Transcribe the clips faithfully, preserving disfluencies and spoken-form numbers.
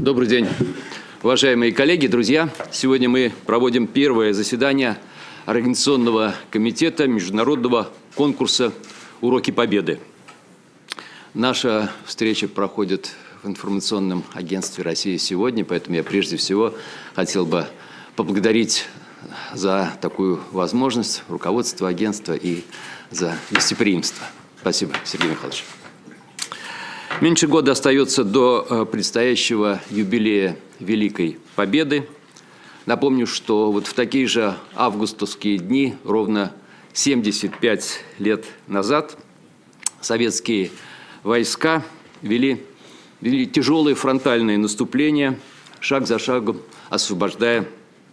Добрый день, уважаемые коллеги, друзья. Сегодня мы проводим первое заседание Организационного комитета международного конкурса «Уроки Победы». Наша встреча проходит в информационном агентстве «Россия сегодня», поэтому я прежде всего хотел бы поблагодарить за такую возможность руководство агентства и за гостеприимство. Спасибо, Сергей Михайлович. Меньше года остается до предстоящего юбилея Великой Победы. Напомню, что вот в такие же августовские дни, ровно семьдесят пять лет назад, советские войска вели, вели тяжелые фронтальные наступления, шаг за шагом освобождая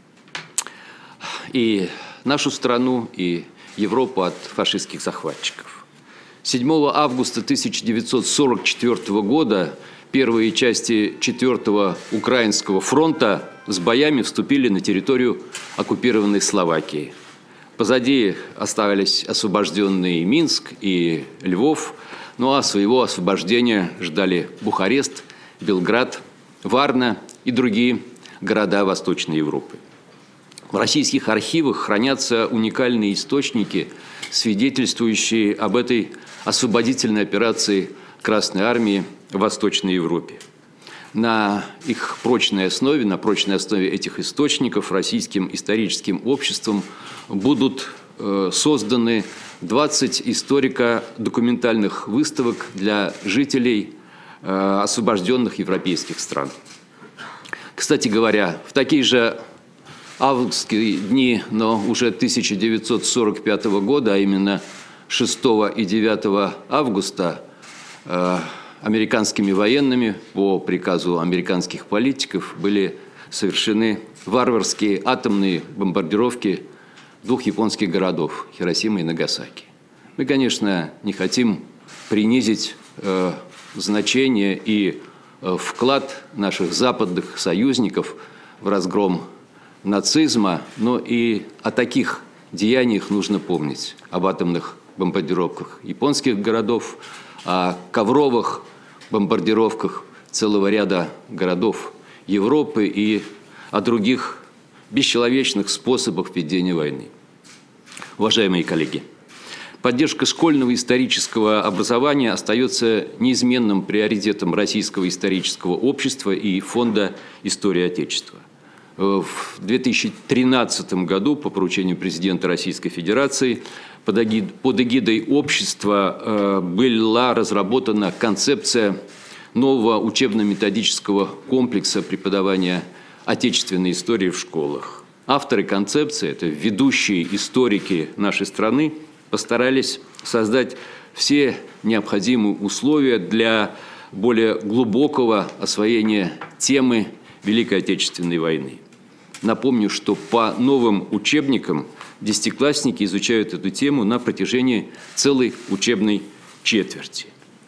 и нашу страну, и Европу от фашистских захватчиков. седьмого августа тысяча девятьсот сорок четвёртого года первые части четвёртого Украинского фронта с боями вступили на территорию оккупированной Словакии. Позади оставались освобожденные Минск и Львов, ну а своего освобождения ждали Бухарест, Белград, Варна и другие города Восточной Европы. В российских архивах хранятся уникальные источники, свидетельствующие об этой освободительной операции Красной Армии в Восточной Европе. На их прочной основе, на прочной основе этих источников российским историческим обществом будут э, созданы двадцать историко-документальных выставок для жителей э, освобожденных европейских стран. Кстати говоря, в такие же августовские дни, но уже тысяча девятьсот сорок пятого года, а именно шестого и девятого августа, э, американскими военными по приказу американских политиков были совершены варварские атомные бомбардировки двух японских городов – Хиросимы и Нагасаки. Мы, конечно, не хотим принизить э, значение и э, вклад наших западных союзников в разгром нацизма, но и о таких деяниях нужно помнить, об атомных бомбардировках японских городов, о ковровых бомбардировках целого ряда городов Европы и о других бесчеловечных способах ведения войны. Уважаемые коллеги, поддержка школьного исторического образования остается неизменным приоритетом Российского исторического общества и Фонда истории Отечества. В две тысячи тринадцатом году по поручению президента Российской Федерации под эгидой общества была разработана концепция нового учебно-методического комплекса преподавания отечественной истории в школах. Авторы концепции, это ведущие историки нашей страны, постарались создать все необходимые условия для более глубокого освоения темы Великой Отечественной войны. Напомню, что по новым учебникам десятиклассники изучают эту тему на протяжении целой учебной четверти.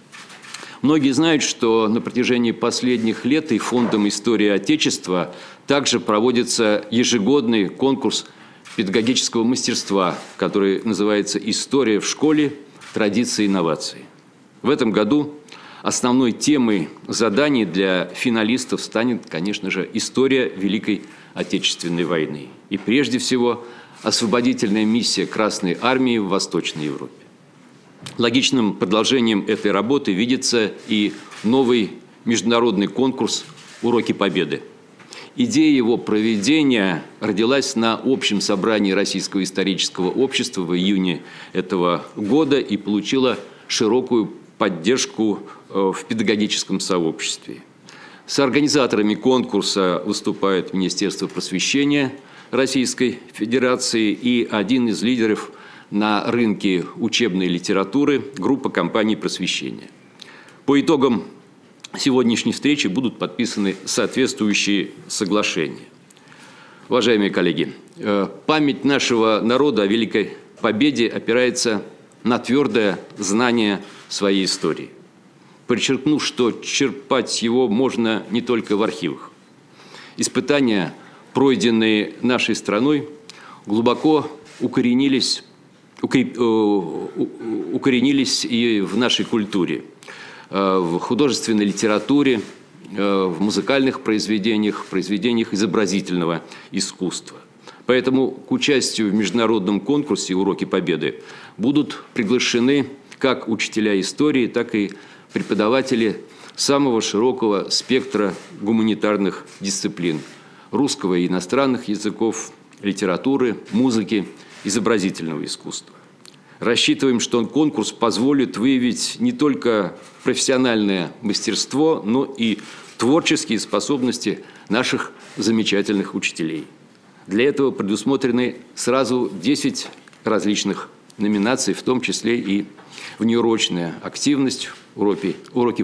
Многие знают, что на протяжении последних лет и Фондом истории Отечества также проводится ежегодный конкурс педагогического мастерства, который называется «История в школе. Традиции и инновации». В этом году основной темой заданий для финалистов станет, конечно же, история Великой Отечественной войны. И прежде всего освободительная миссия Красной Армии в Восточной Европе. Логичным продолжением этой работы видится и новый международный конкурс «Уроки Победы». Идея его проведения родилась на общем собрании Российского исторического общества в июне этого года и получила широкую поддержку в педагогическом сообществе. С организаторами конкурса выступает Министерство просвещения Российской Федерации и один из лидеров на рынке учебной литературы – группа компаний просвещения. По итогам сегодняшней встречи будут подписаны соответствующие соглашения. Уважаемые коллеги, память нашего народа о Великой Победе опирается на твердое знание своей истории. Подчеркну, что черпать его можно не только в архивах. Испытания, пройденные нашей страной, глубоко укоренились, укреп, укоренились и в нашей культуре, в художественной литературе, в музыкальных произведениях, произведениях изобразительного искусства. Поэтому к участию в международном конкурсе «Уроки Победы» будут приглашены как учителя истории, так и преподаватели самого широкого спектра гуманитарных дисциплин – русского и иностранных языков, литературы, музыки, изобразительного искусства. Рассчитываем, что конкурс позволит выявить не только профессиональное мастерство, но и творческие способности наших замечательных учителей. Для этого предусмотрены сразу десять различных номинаций, в том числе и внеурочная активность, уроки, уроки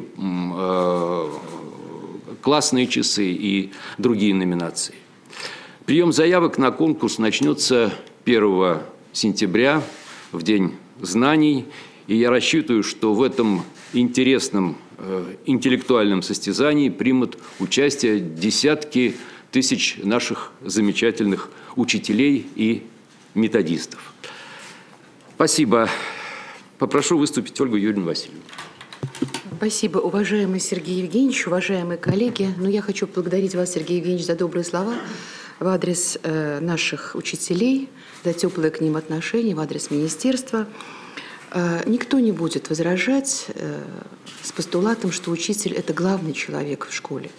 э, классные часы и другие номинации. Прием заявок на конкурс начнется первого сентября, в День знаний, и я рассчитываю, что в этом интересном э, интеллектуальном состязании примут участие десятки тысяч наших замечательных учителей и методистов. Спасибо. Попрошу выступить Ольгу Юрьевну Васильевну. Спасибо, уважаемый Сергей Евгеньевич, уважаемые коллеги. Но я хочу поблагодарить вас, Сергей Евгеньевич, за добрые слова в адрес э, наших учителей, за теплые к ним отношения, в адрес министерства. Э, никто не будет возражать э, с постулатом, что учитель – это главный человек в школе.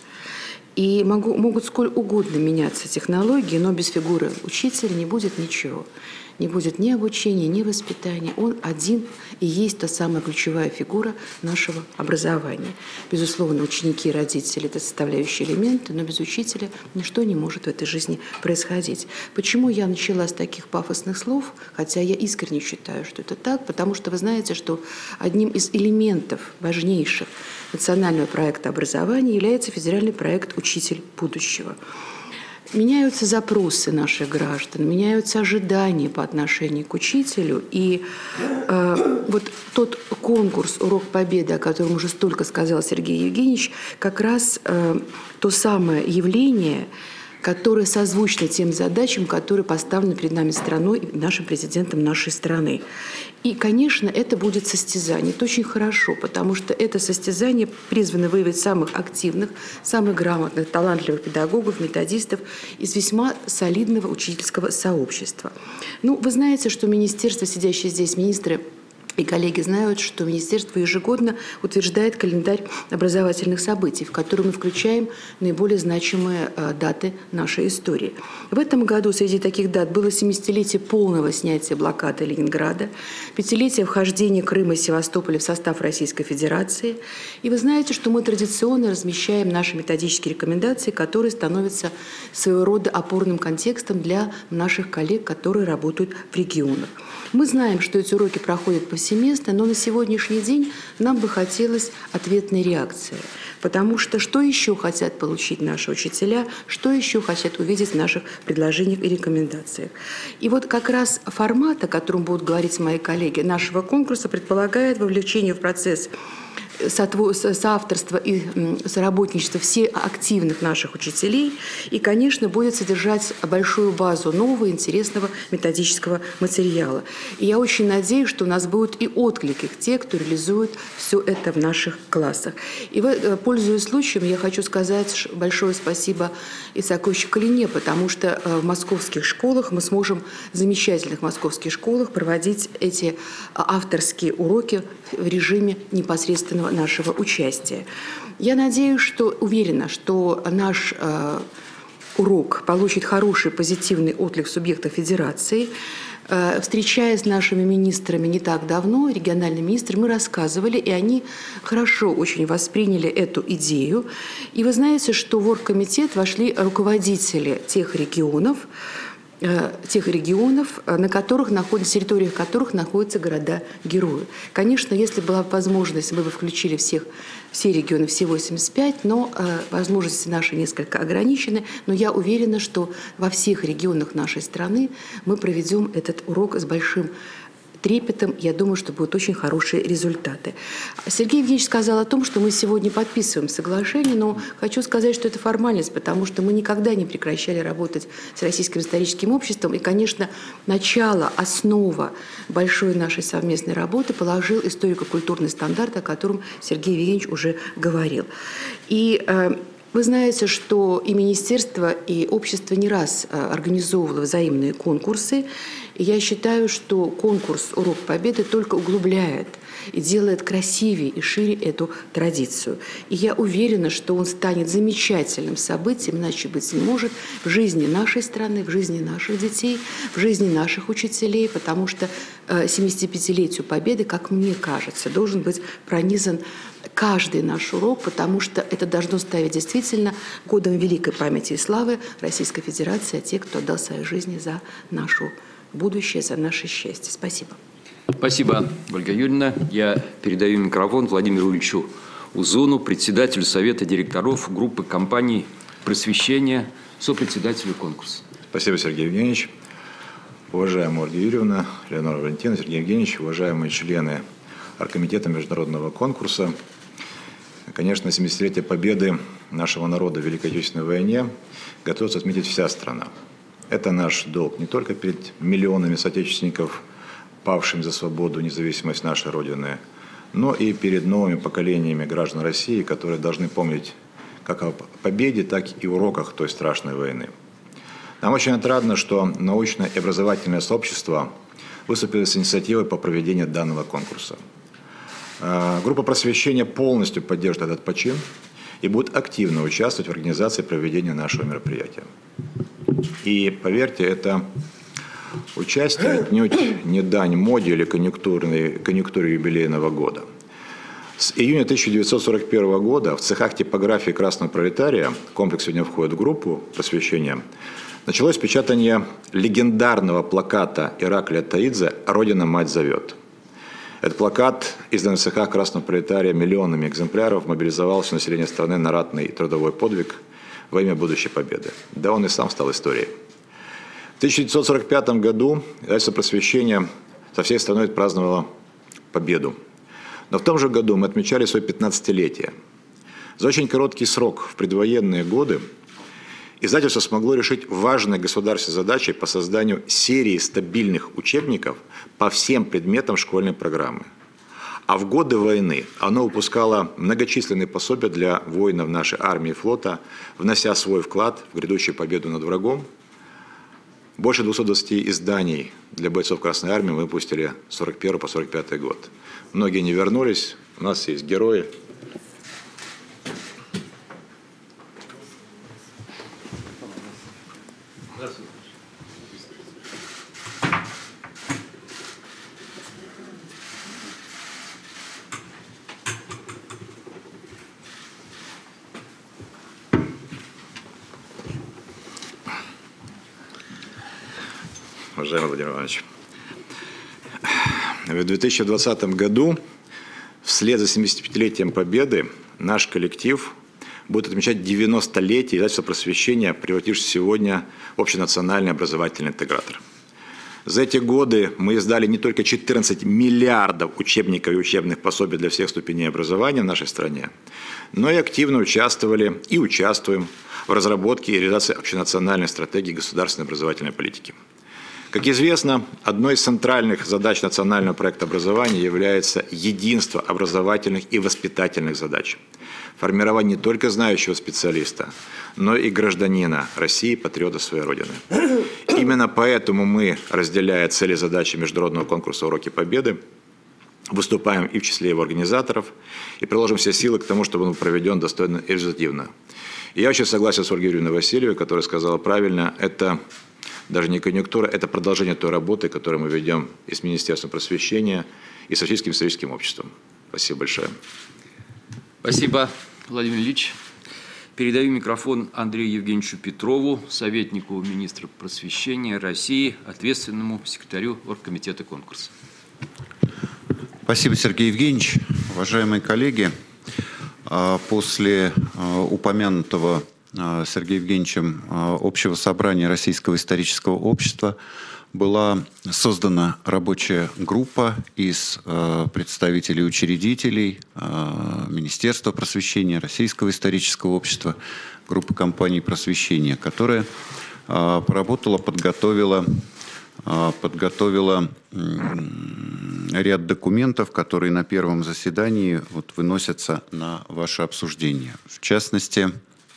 И могу, могут сколь угодно меняться технологии, но без фигуры учителя не будет ничего. Не будет ни обучения, ни воспитания. Он один и есть та самая ключевая фигура нашего образования. Безусловно, ученики и родители – это составляющие элементы, но без учителя ничто не может в этой жизни происходить. Почему я начала с таких пафосных слов, хотя я искренне считаю, что это так, потому что вы знаете, что одним из элементов важнейших национального проекта образования является федеральный проект «Учитель будущего». Меняются запросы наших граждан, меняются ожидания по отношению к учителю. И э, вот тот конкурс «Урок Победы», о котором уже столько сказал Сергей Евгеньевич, как раз э, то самое явление, которое созвучно тем задачам, которые поставлены перед нами страной и нашим президентом нашей страны. И, конечно, это будет состязание. Это очень хорошо, потому что это состязание призвано выявить самых активных, самых грамотных, талантливых педагогов, методистов из весьма солидного учительского сообщества. Ну, вы знаете, что министерство, сидящие здесь министры и коллеги знают, что министерство ежегодно утверждает календарь образовательных событий, в который мы включаем наиболее значимые э, даты нашей истории. В этом году среди таких дат было семидесятилетие полного снятия блокады Ленинграда, пятилетие вхождения Крыма и Севастополя в состав Российской Федерации. И вы знаете, что мы традиционно размещаем наши методические рекомендации, которые становятся своего рода опорным контекстом для наших коллег, которые работают в регионах. Мы знаем, что эти уроки проходят повсеместно, но на сегодняшний день нам бы хотелось ответной реакции. Потому что что еще хотят получить наши учителя, что еще хотят увидеть в наших предложениях и рекомендациях. И вот как раз формат, о котором будут говорить мои коллеги, нашего конкурса предполагает вовлечение в процесс соавторства и соработничества всех активных наших учителей и, конечно, будет содержать большую базу нового, интересного методического материала. И я очень надеюсь, что у нас будут и отклики те, кто реализует все это в наших классах. И, пользуясь случаем, я хочу сказать большое спасибо Исааковичу Калине, потому что в московских школах мы сможем, в замечательных московских школах, проводить эти авторские уроки в режиме непосредственного нашего участия. Я надеюсь, что уверена, что наш э, урок получит хороший позитивный отклик субъектов федерации. Э, встречаясь с нашими министрами не так давно, региональными министрами, мы рассказывали, и они хорошо очень восприняли эту идею. И вы знаете, что в оргкомитет вошли руководители тех регионов, тех регионов, на которых находятся, территориях которых находятся города-герои. Конечно, если была возможность, мы бы включили всех, все регионы, все восемьдесят пять, но э, возможности наши несколько ограничены. Но я уверена, что во всех регионах нашей страны мы проведем этот урок с большим трепетом. Я думаю, что будут очень хорошие результаты. Сергей Евгеньевич сказал о том, что мы сегодня подписываем соглашение, но хочу сказать, что это формальность, потому что мы никогда не прекращали работать с Российским историческим обществом. И, конечно, начало, основа большой нашей совместной работы положил историко-культурный стандарт, о котором Сергей Евгеньевич уже говорил. И э, вы знаете, что и министерство, и общество не раз организовывало взаимные конкурсы. И я считаю, что конкурс «Урок Победы» только углубляет и делает красивее и шире эту традицию. И я уверена, что он станет замечательным событием, иначе быть не может, в жизни нашей страны, в жизни наших детей, в жизни наших учителей, потому что семидесятипятилетию Победы, как мне кажется, должен быть пронизан каждый наш урок, потому что это должно ставить действительно годом великой памяти и славы Российской Федерации, а те, кто отдал свои жизни за нашу будущее, за наше счастье. Спасибо. Спасибо, Ольга Юрьевна. Я передаю микрофон Владимиру Ильичу Узуну, председателю Совета директоров группы компаний «Просвещение», сопредседателю конкурса. Спасибо, Сергей Евгеньевич. Уважаемая Ольга Юрьевна, Леонора Валентиновна, Сергей Евгеньевич, уважаемые члены Оргкомитета международного конкурса. Конечно, семидесятилетие победы нашего народа в Великой Отечественной войне готовится отметить вся страна. Это наш долг не только перед миллионами соотечественников, павшими за свободу и независимость нашей Родины, но и перед новыми поколениями граждан России, которые должны помнить как о победе, так и уроках той страшной войны. Нам очень отрадно, что научное и образовательное сообщество выступило с инициативой по проведению данного конкурса. Группа «Просвещение» полностью поддержит этот почин и будет активно участвовать в организации проведения нашего мероприятия. И поверьте, это участие отнюдь не дань моде или конъюнктурной, конъюнктуре юбилейного года. С июня тысяча девятьсот сорок первого года в цехах типографии «Красного пролетария», комплекс сегодня входит в группу «Просвещение», началось печатание легендарного плаката Ираклия Таидзе «Родина, мать зовет». Этот плакат, изданный в цехах «Красного пролетария» миллионами экземпляров, мобилизовал все население страны на ратный и трудовой подвиг во имя будущей победы. Да он и сам стал историей. В тысяча девятьсот сорок пятом году издательство «Просвещение» со всей страной праздновало победу. Но в том же году мы отмечали свое пятнадцатилетие. За очень короткий срок в предвоенные годы издательство смогло решить важные государственные задачи по созданию серии стабильных учебников по всем предметам школьной программы. А в годы войны оно выпускало многочисленные пособия для воинов нашей армии и флота, внося свой вклад в грядущую победу над врагом. Больше двухсот двадцати изданий для бойцов Красной Армии мы выпустили с сорок первого по сорок пятый год. Многие не вернулись, у нас есть герои. Уважаемый Владимир Иванович, в две тысячи двадцатом году, вслед за семидесятипятилетием Победы, наш коллектив будет отмечать девяностолетие издательства «Просвещение», превратившись сегодня в общенациональный образовательный интегратор. За эти годы мы издали не только четырнадцать миллиардов учебников и учебных пособий для всех ступеней образования в нашей стране, но и активно участвовали и участвуем в разработке и реализации общенациональной стратегии государственной образовательной политики. Как известно, одной из центральных задач национального проекта образования является единство образовательных и воспитательных задач. Формирование не только знающего специалиста, но и гражданина России, патриота своей Родины. Именно поэтому мы, разделяя цели и задачи международного конкурса «Уроки Победы», выступаем и в числе его организаторов, и приложим все силы к тому, чтобы он был проведен достойно и результативно. И я очень согласен с Ольгой Юрьевной Васильевой, которая сказала правильно, это даже не конъюнктура, это продолжение той работы, которую мы ведем и с Министерством просвещения, и с Российским историческим обществом. Спасибо большое. Спасибо, Владимир Ильич. Передаю микрофон Андрею Евгеньевичу Петрову, советнику министра просвещения России, ответственному секретарю Оргкомитета конкурса. Спасибо, Сергей Евгеньевич. Уважаемые коллеги, после упомянутого Сергеем Евгеньевичем общего собрания Российского исторического общества была создана рабочая группа из представителей учредителей Министерства просвещения, Российского исторического общества, группы компаний просвещения, которая поработала, подготовила, подготовила ряд документов, которые на первом заседании вот выносятся на ваше обсуждение. В частности,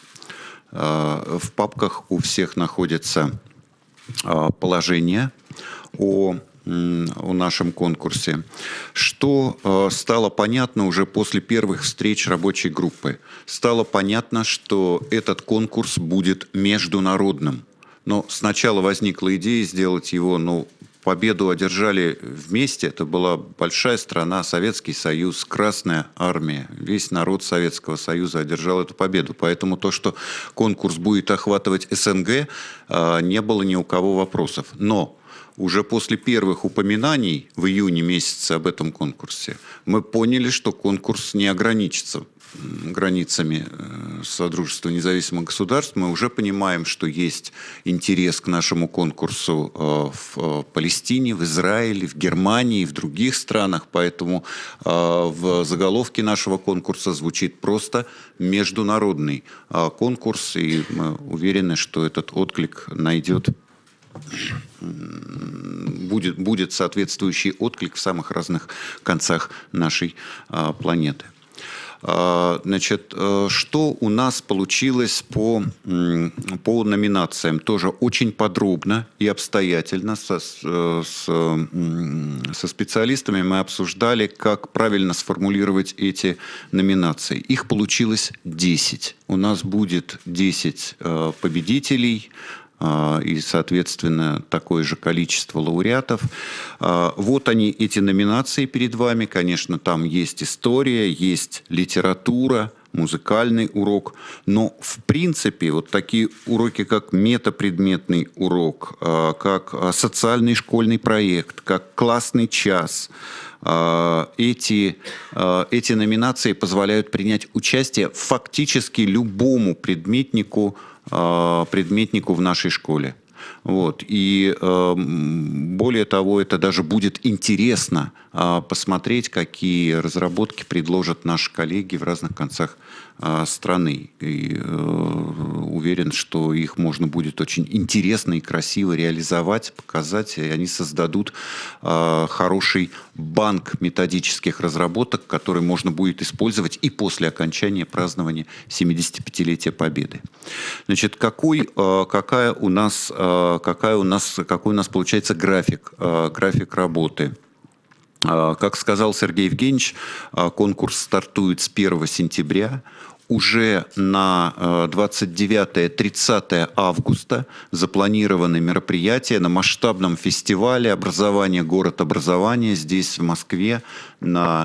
в папках у всех находится положение о, о нашем конкурсе, что стало понятно уже после первых встреч рабочей группы. Стало понятно, что этот конкурс будет международным. Но сначала возникла идея сделать его, ну, победу одержали вместе. Это была большая страна, Советский Союз, Красная Армия. Весь народ Советского Союза одержал эту победу. Поэтому то, что конкурс будет охватывать СНГ, не было ни у кого вопросов. Но уже после первых упоминаний в июне месяце об этом конкурсе мы поняли, что конкурс не ограничится границами Содружества независимых государств. Мы уже понимаем, что есть интерес к нашему конкурсу в Палестине, в Израиле, в Германии, в других странах. Поэтому в заголовке нашего конкурса звучит просто международный конкурс. И мы уверены, что этот отклик найдет, будет, будет соответствующий отклик в самых разных концах нашей планеты. Значит, что у нас получилось по, по номинациям? Тоже очень подробно и обстоятельно со, с, со специалистами мы обсуждали, как правильно сформулировать эти номинации. Их получилось десять. У нас будет десять победителей и, соответственно, такое же количество лауреатов. Вот они, эти номинации перед вами. Конечно, там есть история, есть литература, музыкальный урок. Но, в принципе, вот такие уроки, как метапредметный урок, как социальный школьный проект, как классный час, Эти, эти номинации позволяют принять участие фактически любому предметнику, предметнику в нашей школе. Вот. И э, более того, это даже будет интересно э, посмотреть, какие разработки предложат наши коллеги в разных концах э, страны. И э, уверен, что их можно будет очень интересно и красиво реализовать, показать, и они создадут э, хороший банк методических разработок, который можно будет использовать и после окончания празднования семидесятипятилетия Победы. Значит, какой, э, какая у нас... Э, Какая у нас, какой у нас получается график, график работы. Как сказал Сергей Евгеньевич, конкурс стартует с первого сентября. Уже на двадцать девятое — тридцатое августа запланированы мероприятия на масштабном фестивале образования, город образования здесь, в Москве, на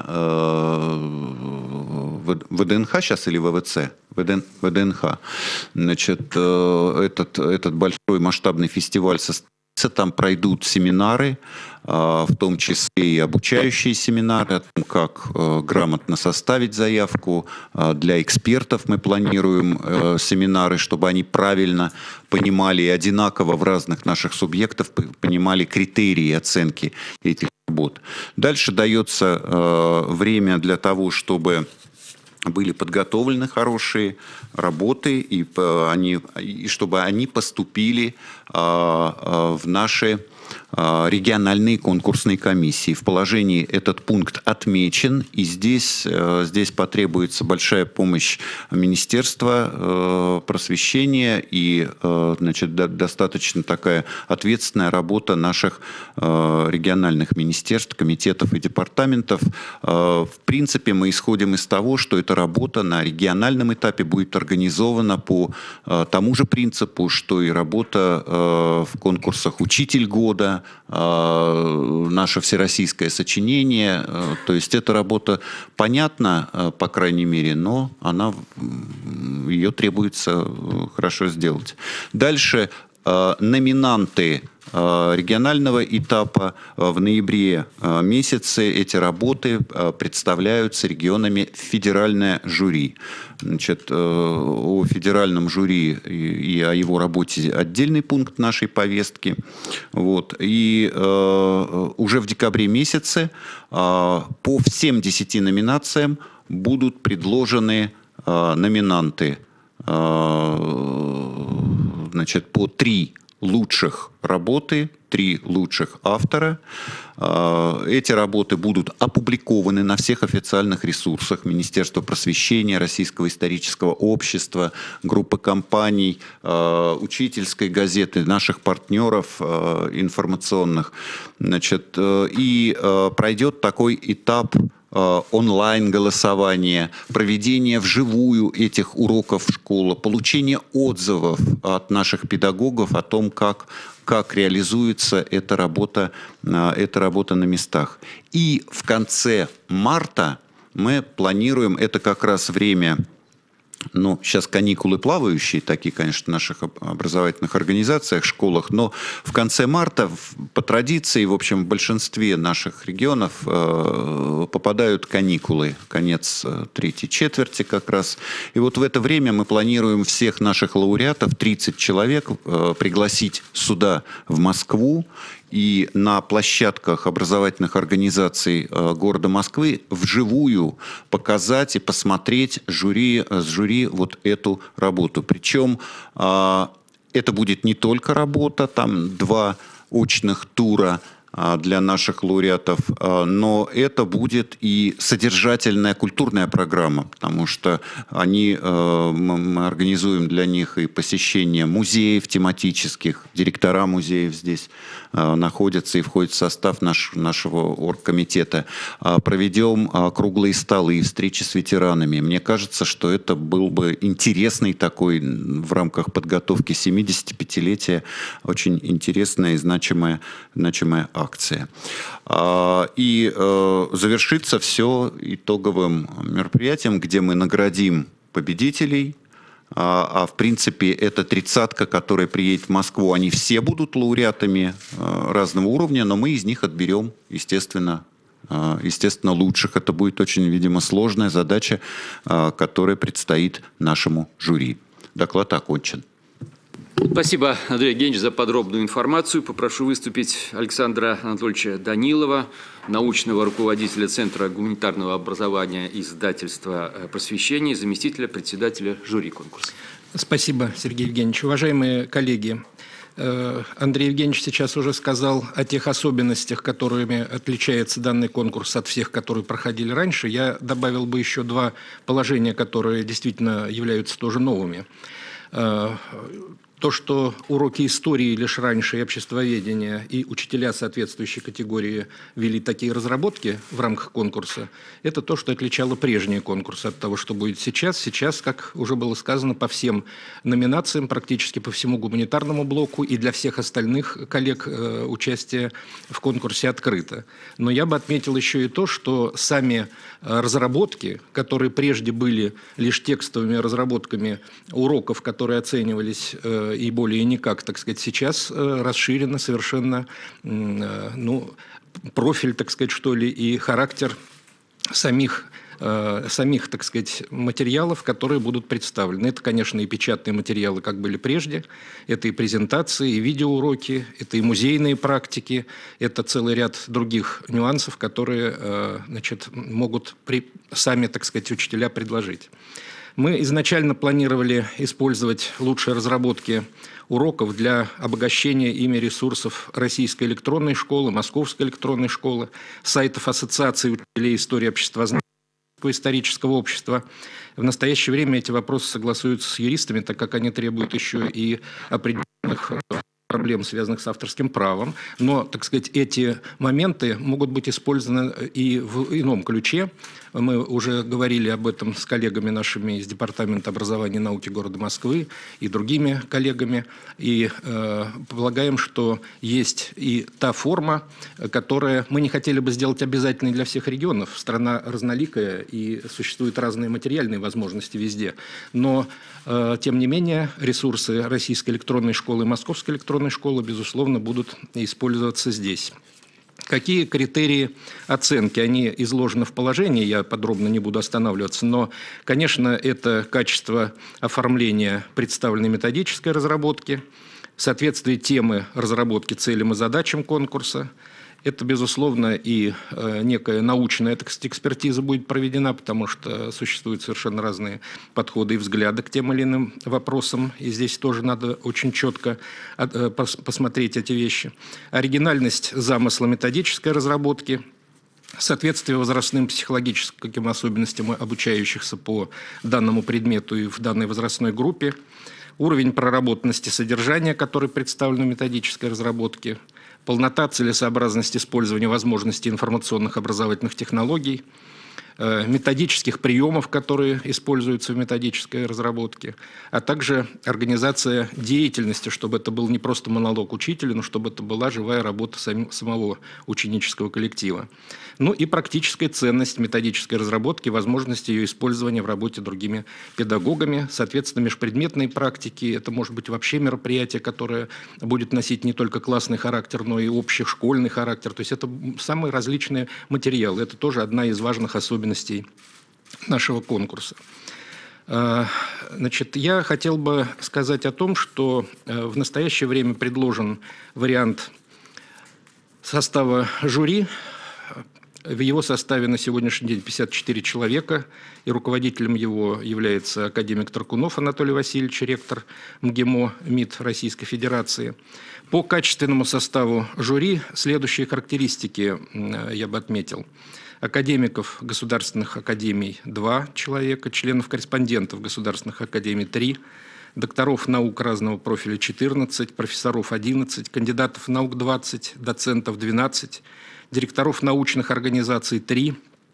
ВДНХ сейчас или ВВЦ? ВДНХ. Значит, этот, этот большой масштабный фестиваль состоится. Там пройдут семинары, в том числе и обучающие семинары о том, как грамотно составить заявку. Для экспертов мы планируем семинары, чтобы они правильно понимали и одинаково в разных наших субъектах понимали критерии оценки этих работ. Дальше дается время для того, чтобы были подготовлены хорошие работы, и, они, и чтобы они поступили в наши региональные конкурсные комиссии. В положении этот пункт отмечен, и здесь, здесь потребуется большая помощь Министерства просвещения и, значит, достаточно такая ответственная работа наших региональных министерств, комитетов и департаментов. В принципе, мы исходим из того, что эта работа на региональном этапе будет организована по тому же принципу, что и работа в конкурсах «Учитель года», наше всероссийское сочинение. То есть эта работа понятна, по крайней мере, но она, ее требуется хорошо сделать. Дальше номинанты регионального этапа в ноябре месяце эти работы представляются регионами в федеральное жюри. Значит, о федеральном жюри и о его работе отдельный пункт нашей повестки. Вот. И уже в декабре месяце по всем десяти номинациям будут предложены номинанты, значит, по три лучших работы, три лучших автора. Эти работы будут опубликованы на всех официальных ресурсах Министерства просвещения, Российского исторического общества, группы компаний, учительской газеты, наших партнеров информационных. Значит, и пройдет такой этап онлайн-голосование, проведение вживую этих уроков в школе, получение отзывов от наших педагогов о том, как, как реализуется эта работа, эта работа на местах. И в конце марта мы планируем, это как раз время, ну, сейчас каникулы плавающие, такие, конечно, в наших образовательных организациях, школах, но в конце марта, по традиции, в общем, в большинстве наших регионов э, попадают каникулы, конец третьей четверти как раз. И вот в это время мы планируем всех наших лауреатов, тридцать человек, э, пригласить сюда, в Москву, и на площадках образовательных организаций города Москвы вживую показать и посмотреть жюри, с жюри вот эту работу. Причем это будет не только работа, там два очных тура для наших лауреатов, но это будет и содержательная культурная программа, потому что они, мы организуем для них и посещение музеев тематических, директора музеев здесь находятся и входят в состав наш, нашего оргкомитета. Проведем круглые столы, встречи с ветеранами. Мне кажется, что это был бы интересный такой в рамках подготовки семидесятипятилетия очень интересная и значимая, значимая акция. И завершится все итоговым мероприятием, где мы наградим победителей. А, а в принципе, эта тридцатка, которая приедет в Москву, они все будут лауреатами а, разного уровня, но мы из них отберем, естественно, а, естественно, лучших. Это будет очень, видимо, сложная задача, а, которая предстоит нашему жюри. Доклад окончен. Спасибо, Андрей Евгеньевич, за подробную информацию. Попрошу выступить Александра Анатольевича Данилова, научного руководителя Центра гуманитарного образования и издательства «Просвещение», заместителя председателя жюри конкурса. Спасибо, Сергей Евгеньевич. Уважаемые коллеги, Андрей Евгеньевич сейчас уже сказал о тех особенностях, которыми отличается данный конкурс от всех, которые проходили раньше. Я добавил бы еще два положения, которые действительно являются тоже новыми. То, что уроки истории лишь раньше и обществоведения, и учителя соответствующей категории вели такие разработки в рамках конкурса, это то, что отличало прежние конкурсы от того, что будет сейчас. Сейчас, как уже было сказано, по всем номинациям, практически по всему гуманитарному блоку и для всех остальных коллег участие в конкурсе открыто. Но я бы отметил еще и то, что сами разработки, которые прежде были лишь текстовыми разработками уроков, которые оценивались и более никак, так сказать, сейчас расширено совершенно, ну, профиль, так сказать, что ли, и характер самих, самих, так сказать, материалов, которые будут представлены. Это, конечно, и печатные материалы, как были прежде, это и презентации, и видеоуроки, это и музейные практики, это целый ряд других нюансов, которые, значит, могут при, сами, так сказать, учителя предложить. Мы изначально планировали использовать лучшие разработки уроков для обогащения ими ресурсов Российской электронной школы, Московской электронной школы, сайтов Ассоциации учителей истории обществознания, исторического общества. В настоящее время эти вопросы согласуются с юристами, так как они требуют еще и определенных проблем, связанных с авторским правом. Но, так сказать, эти моменты могут быть использованы и в ином ключе, Мы уже говорили об этом с коллегами нашими из Департамента образования и науки города Москвы и другими коллегами. И э, полагаем, что есть и та форма, которая мы не хотели бы сделать обязательной для всех регионов. Страна разноликая и существуют разные материальные возможности везде. Но, э, тем не менее, ресурсы Российской электронной школы и Московской электронной школы, безусловно, будут использоваться здесь. Какие критерии оценки? Они изложены в положении, я подробно не буду останавливаться, но, конечно, это качество оформления представленной методической разработки, соответствие темы разработки целям и задачам конкурса. Это, безусловно, и э, некая научная экспертиза будет проведена, потому что существуют совершенно разные подходы и взгляды к тем или иным вопросам. И здесь тоже надо очень четко э, пос посмотреть эти вещи. Оригинальность замысла методической разработки, соответствие возрастным психологическим особенностям обучающихся по данному предмету и в данной возрастной группе, уровень проработанности содержания, который представлен в методической разработке, полнота, целесообразность использования возможностей информационных образовательных технологий, методических приемов, которые используются в методической разработке, а также организация деятельности, чтобы это был не просто монолог учителя, но чтобы это была живая работа самого ученического коллектива. Ну и практическая ценность методической разработки, возможность ее использования в работе другими педагогами, соответственно, межпредметные практики. Это может быть вообще мероприятие, которое будет носить не только классный характер, но и общешкольный характер. То есть это самые различные материалы. Это тоже одна из важных особенностей нашего конкурса. Значит, я хотел бы сказать о том, что в настоящее время предложен вариант состава жюри. В его составе на сегодняшний день пятьдесят четыре человека, и руководителем его является академик Таркунов Анатолий Васильевич, ректор МГИМО МИД Российской Федерации. По качественному составу жюри следующие характеристики я бы отметил. Академиков государственных академий – два человека, членов-корреспондентов государственных академий – три, докторов наук разного профиля – четырнадцать, профессоров – одиннадцать, кандидатов наук – двадцать, доцентов – двенадцать, директоров научных организаций – три,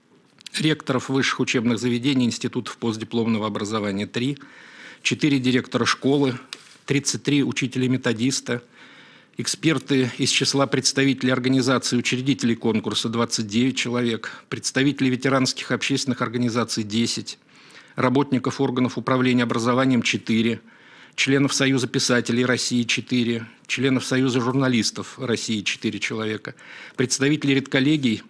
ректоров высших учебных заведений, институтов постдипломного образования – три, четыре директора школы, тридцать три учителя-методиста, эксперты из числа представителей организаций, учредителей конкурса – двадцать девять человек, представителей ветеранских общественных организаций – десять, работников органов управления образованием – четыре, членов Союза писателей России – четыре, членов Союза журналистов России – четыре человека, представителей редколлегий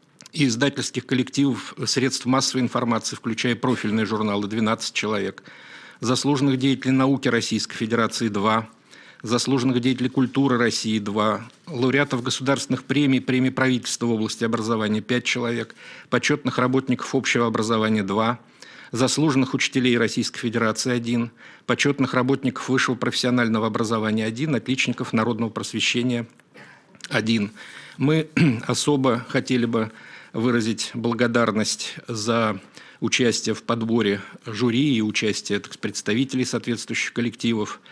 и издательских коллективов средств массовой информации, включая профильные журналы – двенадцать человек, заслуженных деятелей науки Российской Федерации – два, заслуженных деятелей культуры России – два, лауреатов государственных премий, премий правительства в области образования – пять человек, почетных работников общего образования – два, заслуженных учителей Российской Федерации – один, почетных работников высшего профессионального образования – один, отличников народного просвещения – один. Мы особо хотели бы выразить благодарность за участие в подборе жюри и участие представителей соответствующих коллективов.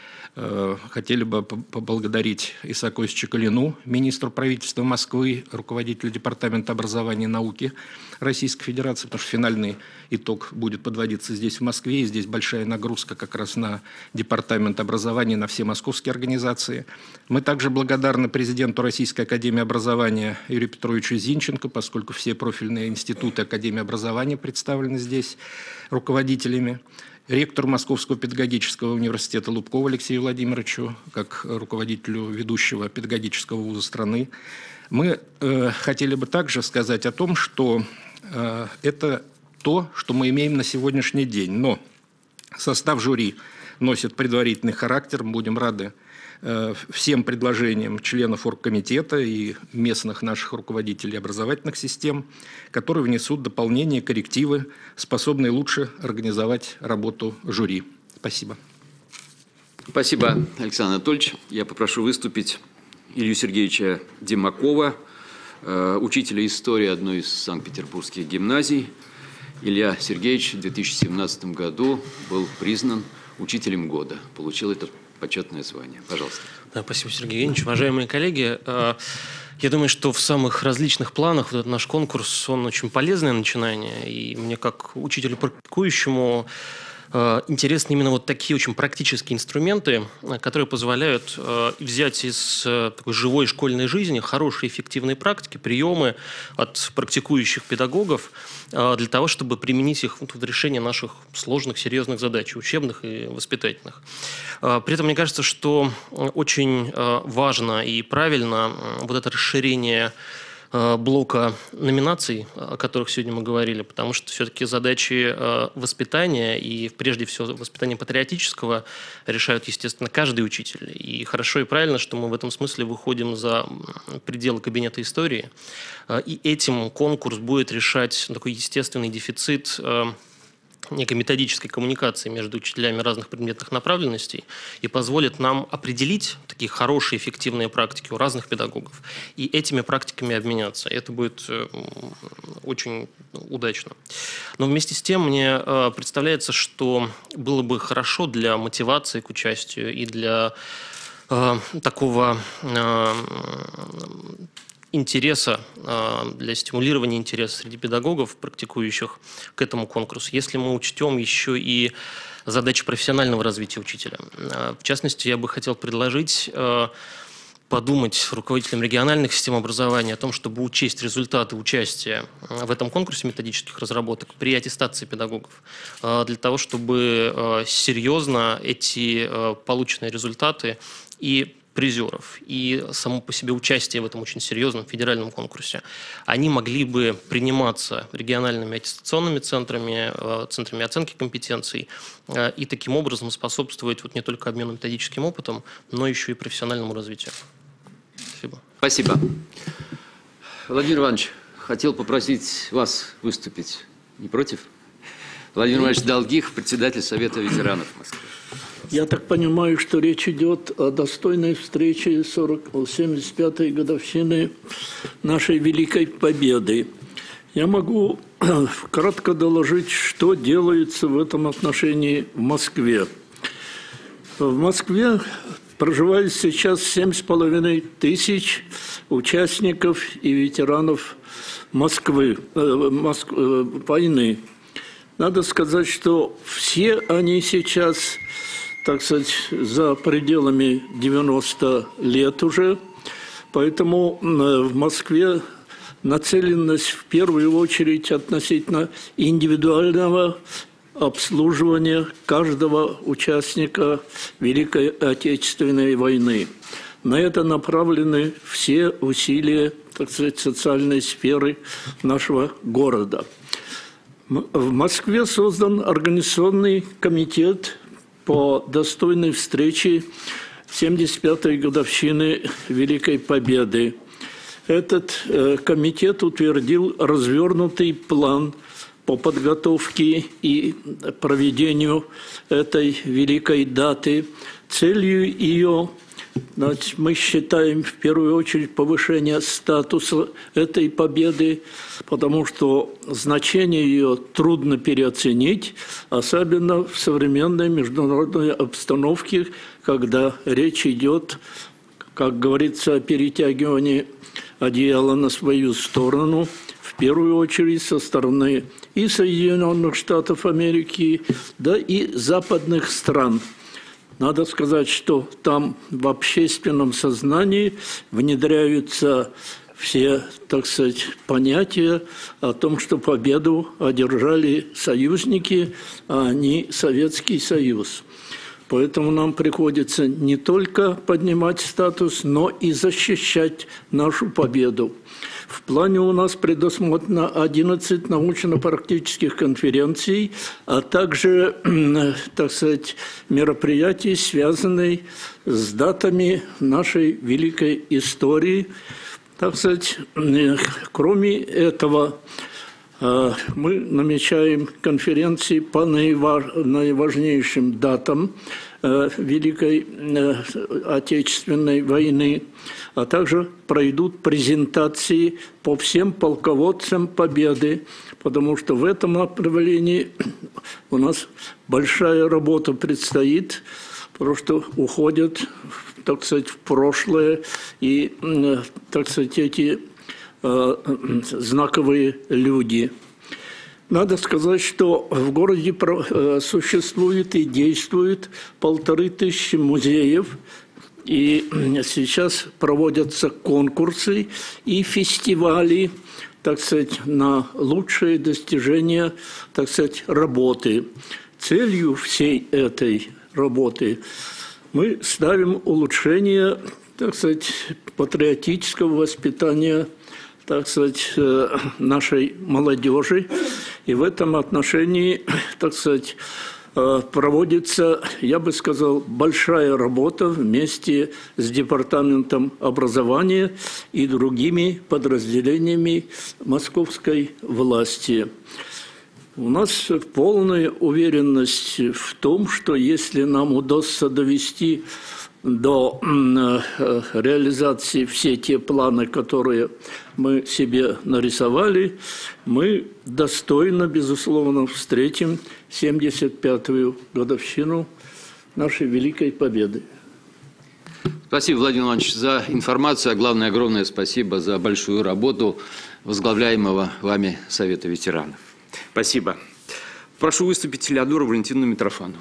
Хотели бы поблагодарить Исааку Исаковича Калину, министру правительства Москвы, руководителя Департамента образования и науки Российской Федерации, потому что финальный итог будет подводиться здесь, в Москве, и здесь большая нагрузка как раз на Департамент образования, на все московские организации. Мы также благодарны президенту Российской академии образования Юрию Петровичу Зинченко, поскольку все профильные институты Академии образования представлены здесь руководителями, ректору Московского педагогического университета Лубкову Алексею Владимировичу, как руководителю ведущего педагогического вуза страны. Мы э, хотели бы также сказать о том, что э, это то, что мы имеем на сегодняшний день. Но состав жюри носит предварительный характер. Мы будем рады э, всем предложениям членов оргкомитета и местных наших руководителей образовательных систем, которые внесут дополнения, коррективы, способные лучше организовать работу жюри. Спасибо. Спасибо, Александр Анатольевич. Я попрошу выступить Илью Сергеевича Демакова, учителя истории одной из санкт-петербургских гимназий. Илья Сергеевич в две тысячи семнадцатом году был признан учителем года, получил это почетное звание. Пожалуйста. Да, спасибо, Сергей Евгеньевич. Уважаемые коллеги, Я думаю, что в самых различных планах вот этот наш конкурс, он очень полезное начинание. И мне, как учителю практикующему, интересны именно вот такие очень практические инструменты, которые позволяют взять из такой живой школьной жизни хорошие эффективные практики, приемы от практикующих педагогов для того, чтобы применить их в решении наших сложных, серьезных задач, учебных и воспитательных. При этом мне кажется, что очень важно и правильно вот это расширение блока номинаций, о которых сегодня мы говорили, потому что все-таки задачи воспитания и, прежде всего, воспитания патриотического решают, естественно, каждый учитель. И хорошо и правильно, что мы в этом смысле выходим за пределы кабинета истории. И этим конкурс будет решать такой естественный дефицит некой методической коммуникации между учителями разных предметных направленностей и позволит нам определить такие хорошие, эффективные практики у разных педагогов и этими практиками обменяться. Это будет очень удачно. Но вместе с тем мне представляется, что было бы хорошо для мотивации к участию и для такого интереса, для стимулирования интереса среди педагогов, практикующих к этому конкурсу, если мы учтем еще и задачи профессионального развития учителя. В частности, я бы хотел предложить подумать руководителям региональных систем образования о том, чтобы учесть результаты участия в этом конкурсе методических разработок при аттестации педагогов, для того, чтобы серьезно эти полученные результаты и призеров и само по себе участие в этом очень серьезном федеральном конкурсе, они могли бы приниматься региональными аттестационными центрами, центрами оценки компетенций и таким образом способствовать вот не только обмену методическим опытом, но еще и профессиональному развитию. Спасибо. Спасибо. Владимир Иванович, хотел попросить вас выступить. Не против? Владимир Иванович Долгих, председатель Совета ветеранов Москвы. Я так понимаю, что речь идет о достойной встрече семьдесят пятой годовщины нашей Великой Победы. Я могу кратко доложить, что делается в этом отношении в Москве. В Москве проживает сейчас семь с половиной тысяч участников и ветеранов Москвы, э, Моск... э, войны. Надо сказать, что все они сейчас, так сказать, за пределами девяноста лет уже. Поэтому в Москве нацеленность в первую очередь относительно индивидуального обслуживания каждого участника Великой Отечественной войны. На это направлены все усилия, так сказать, социальной сферы нашего города. В Москве создан организационный комитет по достойной встрече семьдесят пятой годовщины Великой Победы. Этот э, комитет утвердил развернутый план по подготовке и проведению этой великой даты. Целью ее, значит, мы считаем в первую очередь повышение статуса этой победы, потому что значение ее трудно переоценить, особенно в современной международной обстановке, когда речь идет, как говорится, о перетягивании одеяла на свою сторону, в первую очередь со стороны и Соединенных Штатов Америки, да и западных стран. Надо сказать, что там в общественном сознании внедряются все, так сказать, понятия о том, что победу одержали союзники, а не Советский Союз. Поэтому нам приходится не только поднимать статус, но и защищать нашу победу. В плане у нас предусмотрено одиннадцать научно-практических конференций, а также, так сказать, мероприятий, связанных с датами нашей великой истории. Так сказать, кроме этого, мы намечаем конференции по наиважнейшим датам Великой Отечественной войны, а также пройдут презентации по всем полководцам Победы, потому что в этом направлении у нас большая работа предстоит, потому что уходят, так сказать, в прошлое и, так сказать, эти э, знаковые люди. Надо сказать, что в городе существует и действует полторы тысячи музеев, и сейчас проводятся конкурсы и фестивали, так сказать, на лучшие достижения, так сказать, работы. Целью всей этой работы мы ставим улучшение, так сказать, патриотического воспитания, так сказать, нашей молодежи. И в этом отношении, так сказать, проводится, я бы сказал, большая работа вместе с Департаментом образования и другими подразделениями московской власти. У нас полная уверенность в том, что если нам удастся довести до реализации все те планы, которые мы себе нарисовали, мы достойно, безусловно, встретим семьдесят пятую годовщину нашей Великой Победы. Спасибо, Владимир Иванович, за информацию, а главное, огромное спасибо за большую работу возглавляемого вами Совета ветеранов. Спасибо. Прошу выступить Леонору Валентиновну Митрофанову.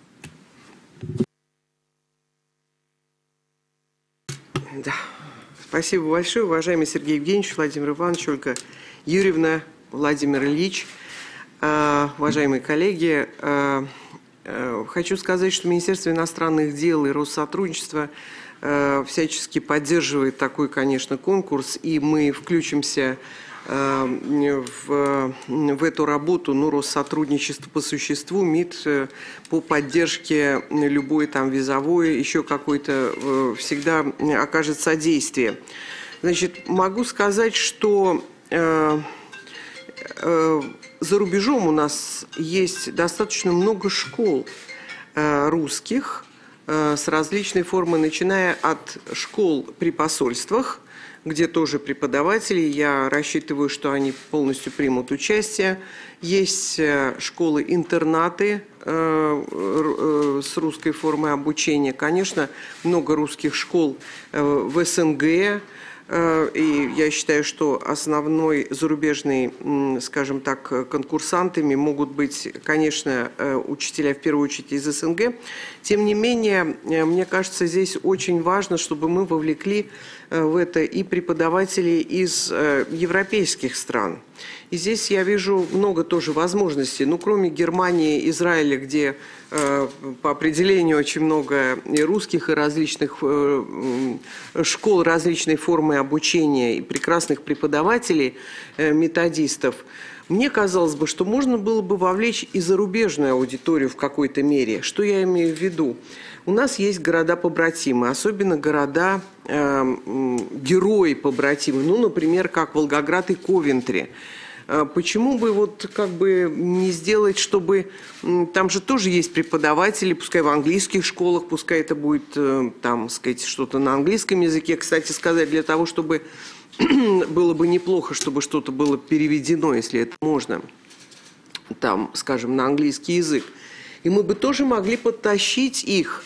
Да. Спасибо большое, уважаемый Сергей Евгеньевич, Владимир Иванович, Ольга Юрьевна, Владимир Ильич, э, уважаемые коллеги. Э, э, хочу сказать, что Министерство иностранных дел и Россотрудничество э, всячески поддерживает такой, конечно, конкурс, и мы включимся В, в эту работу, ну, Россотрудничество по существу, МИД по поддержке любой там визовой, еще какой-то, всегда окажет содействие. Значит, могу сказать, что э, э, за рубежом у нас есть достаточно много школ э, русских э, с различной формой, начиная от школ при посольствах, где тоже преподаватели, я рассчитываю, что они полностью примут участие. Есть школы-интернаты э, с русской формой обучения. Конечно, много русских школ в СНГ. И я считаю, что основной зарубежный, скажем так, конкурсантами могут быть, конечно, учителя, в первую очередь, из СНГ. Тем не менее, мне кажется, здесь очень важно, чтобы мы вовлекли в это и преподавателей из европейских стран. И здесь я вижу много тоже возможностей. Ну, кроме Германии, Израиля, где э, по определению очень много и русских, и различных э, школ, различной формы обучения, и прекрасных преподавателей, э, методистов, мне казалось бы, что можно было бы вовлечь и зарубежную аудиторию в какой-то мере. Что я имею в виду? У нас есть города-побратимы, особенно города, э, герои побратимы, ну, например, как Волгоград и Ковентри. Почему бы вот как бы не сделать, чтобы там же тоже есть преподаватели, пускай в английских школах, пускай это будет там, сказать, что-то на английском языке, кстати сказать, для того, чтобы было бы неплохо, чтобы что-то было переведено, если это можно, там, скажем, на английский язык. И мы бы тоже могли подтащить их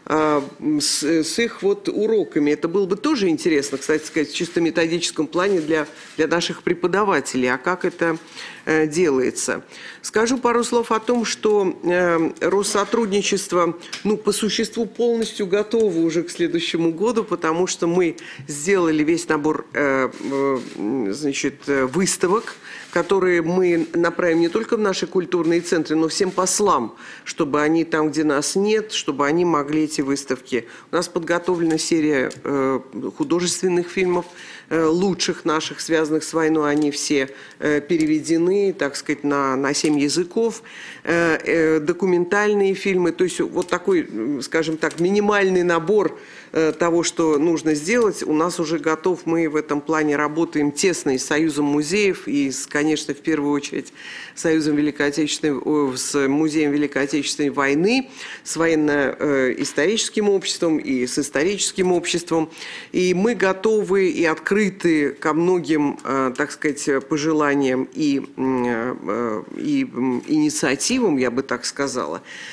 С, с их вот уроками. Это было бы тоже интересно, кстати сказать, в чисто методическом плане для, для наших преподавателей. А как это э, делается? Скажу пару слов о том, что э, Россотрудничество, ну, по существу полностью готово уже к следующему году, потому что мы сделали весь набор э, э, значит, выставок, которые мы направим не только в наши культурные центры, но всем послам, чтобы они там, где нас нет, чтобы они могли эти выставки. У нас подготовлена серия э, художественных фильмов, э, лучших наших, связанных с войной. Они все э, переведены, так сказать, на, на семь языков. Э, э, документальные фильмы. То есть вот такой, скажем так, минимальный набор э, того, что нужно сделать, у нас уже готов. Мы в этом плане работаем тесно и с Союзом музеев, и, с, конечно, в первую очередь с Союзом Великой Отечественной, с Музеем Великой Отечественной войны, с военно-историческим обществом и с историческим обществом. И мы готовы и открыты ко многим, так сказать, пожеланиям и, и инициативам, я бы так сказала.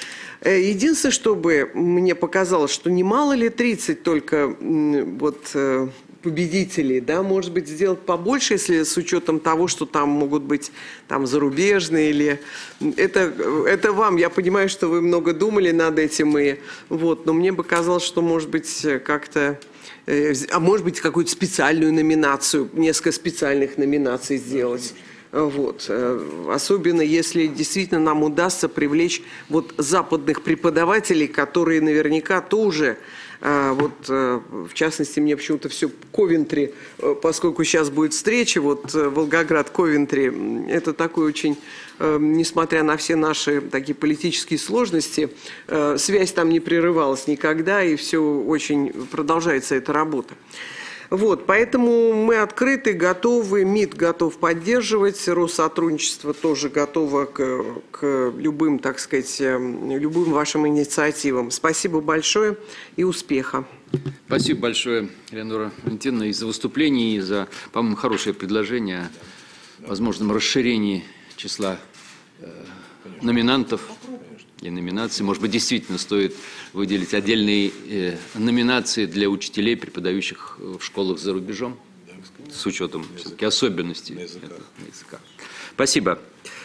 Единственное, чтобы мне показалось, что не мало ли тридцать только вот победителей, да, может быть, сделать побольше, если с учетом того, что там могут быть там зарубежные или... Это, это вам, я понимаю, что вы много думали над этим, и вот, но мне бы казалось, что, может быть, как-то... А может быть, какую-то специальную номинацию, несколько специальных номинаций сделать. Вот. Особенно если действительно нам удастся привлечь вот западных преподавателей, которые наверняка тоже, вот, в частности, мне почему-то все Ковентри, поскольку сейчас будет встреча, вот Волгоград-Ковентри, это такой очень, несмотря на все наши такие политические сложности, связь там не прерывалась никогда, и все очень продолжается эта работа. Вот, поэтому мы открыты, готовы, МИД готов поддерживать, Россотрудничество тоже готово к, к любым, так сказать, любым вашим инициативам. Спасибо большое и успеха. Спасибо большое, Элеонора Валентиновна, и за выступление, и за, по-моему, хорошее предложение о возможном расширении числа э, номинантов и номинаций. Может быть, действительно стоит выделить отдельные э, номинации для учителей, преподающих в школах за рубежом, с учетом все-таки особенностей этого языка. Спасибо.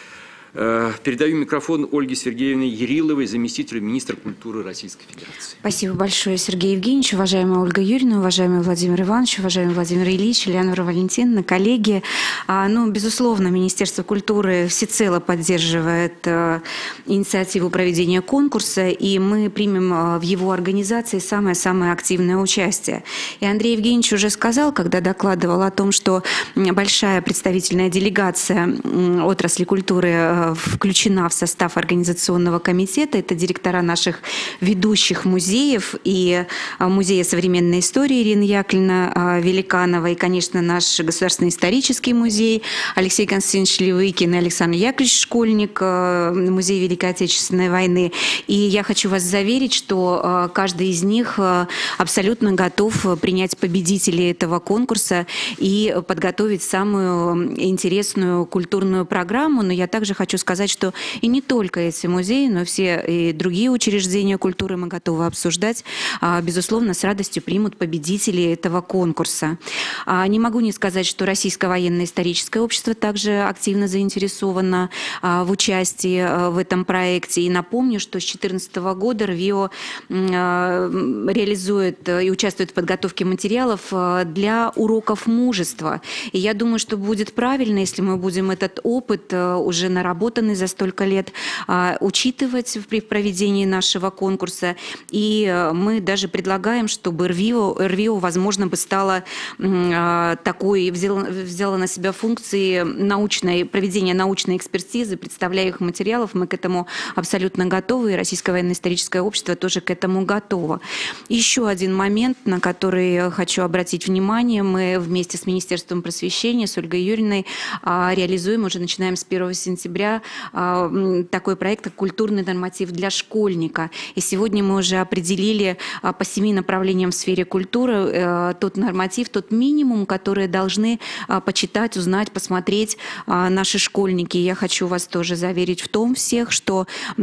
Передаю микрофон Ольге Сергеевне Яриловой, заместителю министра культуры Российской Федерации. Спасибо большое, Сергей Евгеньевич, уважаемая Ольга Юрьевна, уважаемый Владимир Иванович, уважаемый Владимир Ильич, Элеонора Валентиновна, коллеги. Ну, безусловно, Министерство культуры всецело поддерживает инициативу проведения конкурса, и мы примем в его организации самое-самое активное участие. И Андрей Евгеньевич уже сказал, когда докладывал о том, что большая представительная делегация отрасли культуры включена в состав организационного комитета. Это директора наших ведущих музеев и Музея современной истории Ирина Яковлевна Великанова, и, конечно, наш Государственный исторический музей, Алексей Константинович Левыкин и Александр Яковлевич Школьник, Музей Великой Отечественной войны. И я хочу вас заверить, что каждый из них абсолютно готов принять победителей этого конкурса и подготовить самую интересную культурную программу. Но я также хочу Хочу сказать, что и не только эти музеи, но все и другие учреждения культуры мы готовы обсуждать. Безусловно, с радостью примут победителей этого конкурса. Не могу не сказать, что Российское военно-историческое общество также активно заинтересовано в участии в этом проекте. И напомню, что с две тысячи четырнадцатого года РВИО реализует и участвует в подготовке материалов для уроков мужества. И я думаю, что будет правильно, если мы будем этот опыт уже наработанный за столько лет, учитывать при проведении нашего конкурса. И мы даже предлагаем, чтобы РВИО, РВИО возможно, бы стала такой, взяла, взяла на себя функции научной, проведения научной экспертизы, представляя их материалов. Мы к этому абсолютно готовы, и Российское военно-историческое общество тоже к этому готово. Еще один момент, на который хочу обратить внимание. Мы вместе с Министерством просвещения, с Ольгой Юрьевной реализуем, уже начинаем с первого сентября, такой проект, как «Культурный норматив для школьника». И сегодня мы уже определили по семи направлениям в сфере культуры тот норматив, тот минимум, который должны почитать, узнать, посмотреть наши школьники. Я хочу вас тоже заверить в том всех, что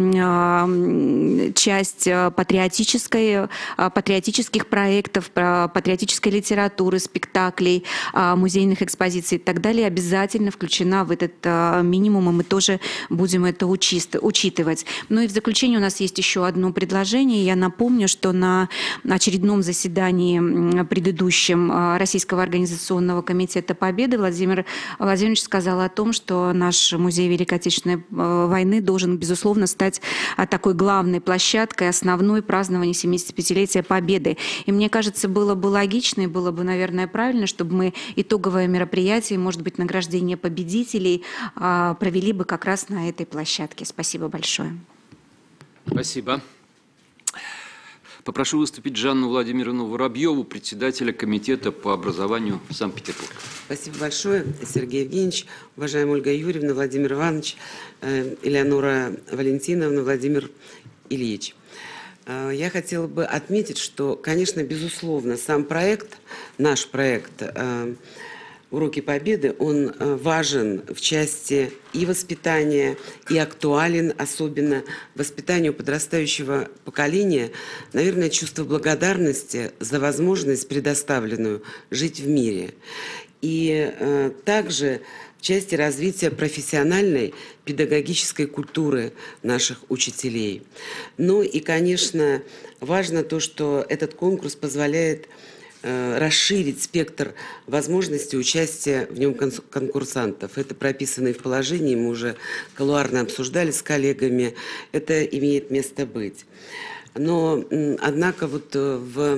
часть патриотической, патриотических проектов, патриотической литературы, спектаклей, музейных экспозиций и так далее обязательно включена в этот минимум, и мы тоже будем это учитывать. Ну и в заключение у нас есть еще одно предложение. Я напомню, что на очередном заседании предыдущем Российского организационного комитета Победы Владимир Владимирович сказал о том, что наш музей Великой Отечественной войны должен, безусловно, стать такой главной площадкой, основной празднования семидесятипятилетия Победы. И мне кажется, было бы логично и было бы, наверное, правильно, чтобы мы итоговое мероприятие, может быть, награждение победителей провели бы как раз на этой площадке. Спасибо большое. Спасибо. Попрошу выступить Жанну Владимировну Воробьеву, председателя комитета по образованию Санкт-Петербурга. Спасибо большое, Сергей Евгеньевич, уважаемая Ольга Юрьевна, Владимир Иванович, Элеонора Валентиновна, Владимир Ильич. Я хотела бы отметить, что, конечно, безусловно, сам проект, наш проект, «Уроки Победы», он важен в части и воспитания, и актуален особенно воспитанию подрастающего поколения, наверное, чувство благодарности за возможность, предоставленную жить в мире. И э, также в части развития профессиональной педагогической культуры наших учителей. Ну и, конечно, важно то, что этот конкурс позволяет э, расширить спектр возможностей участия в нем конкурсантов. Это прописано и в положении, мы уже кулуарно обсуждали с коллегами, это имеет место быть. Но, однако, вот в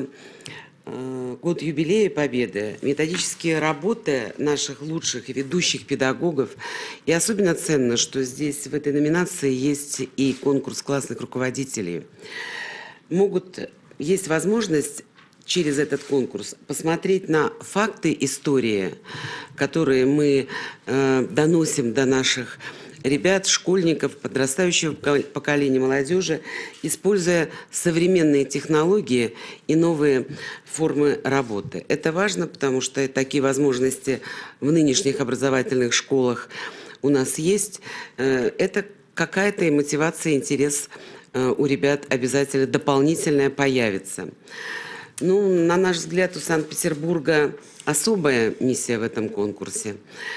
год юбилея Победы методические работы наших лучших и ведущих педагогов, и особенно ценно, что здесь в этой номинации есть и конкурс классных руководителей, могут, есть возможность через этот конкурс посмотреть на факты истории, которые мы э, доносим до наших ребят, школьников, подрастающего поколения молодежи, используя современные технологии и новые формы работы. Это важно, потому что такие возможности в нынешних образовательных школах у нас есть. Это какая-то и мотивация, интерес у ребят обязательно дополнительная появится. Ну, на наш взгляд, у Санкт-Петербурга особая миссия в этом конкурсе.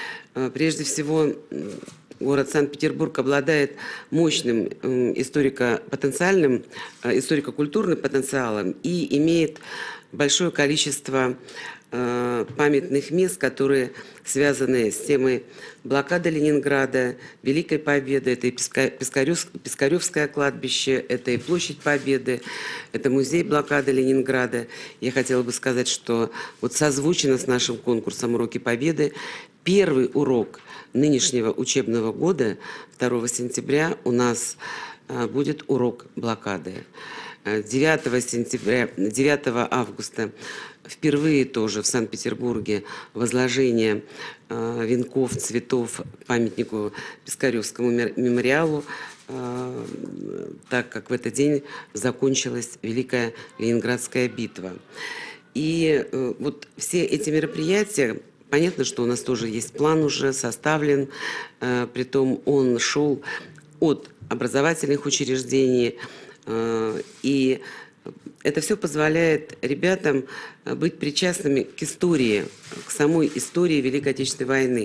Прежде всего, город Санкт-Петербург обладает мощным историко-потенциальным, историко-культурным потенциалом и имеет большое количество памятных мест, которые связаны с темой блокады Ленинграда, Великой Победы. Это и Пискаревское кладбище, это и Площадь Победы, это музей блокады Ленинграда. Я хотела бы сказать, что вот созвучно с нашим конкурсом «Уроки Победы» первый урок нынешнего учебного года, второго сентября, у нас будет урок блокады. девятого сентября, девятого августа впервые тоже в Санкт-Петербурге возложение э, венков, цветов памятнику Пискаревскому мемориалу, э, так как в этот день закончилась Великая Ленинградская битва. И э, вот все эти мероприятия, понятно, что у нас тоже есть план уже составлен, э, притом он шел от образовательных учреждений, э, и это все позволяет ребятам быть причастными к истории, к самой истории Великой Отечественной войны.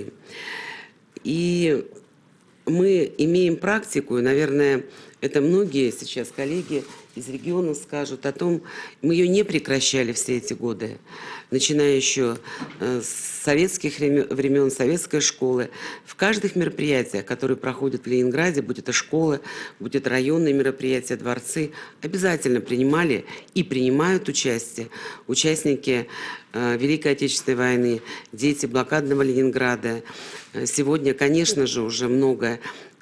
И мы имеем практику, и, наверное, это многие сейчас коллеги из региона скажут о том, мы ее не прекращали все эти годы, начиная еще с советских времен, советской школы. В каждых мероприятиях, которые проходят в Ленинграде, будь это школы, будь это районные мероприятия, дворцы, обязательно принимали и принимают участие участники Великой Отечественной войны, дети блокадного Ленинграда. Сегодня, конечно же, уже много